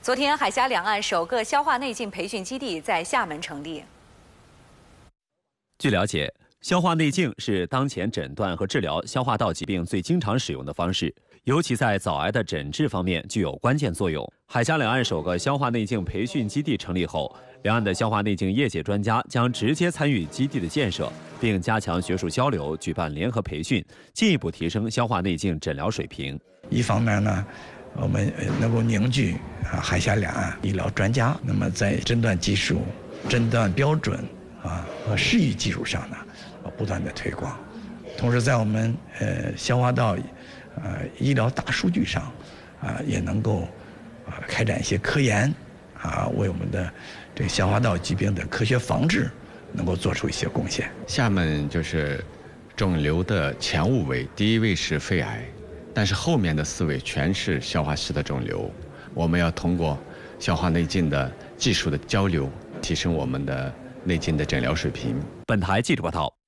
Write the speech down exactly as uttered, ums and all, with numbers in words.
昨天，海峡两岸首个消化内镜培训基地在厦门成立。 据了解，消化内镜是当前诊断和治疗消化道疾病最经常使用的方式，尤其在早癌的诊治方面具有关键作用。海峡两岸首个消化内镜培训基地成立后，两岸的消化内镜业界专家将直接参与基地的建设，并加强学术交流，举办联合培训，进一步提升消化内镜诊疗水平。 一方面呢，我们能够凝聚啊海峡两岸医疗专家，那么在诊断技术、诊断标准啊和适宜技术上呢，不断的推广。同时，在我们呃消化道呃医疗大数据上啊，也能够啊开展一些科研啊，为我们的这个消化道疾病的科学防治能够做出一些贡献。 厦门就是肿瘤的前五位，第一位是肺癌。但是后面的四位全是消化系的肿瘤，我们要通过消化内镜的技术的交流，提升我们的内镜的诊疗水平。 本台记者报道。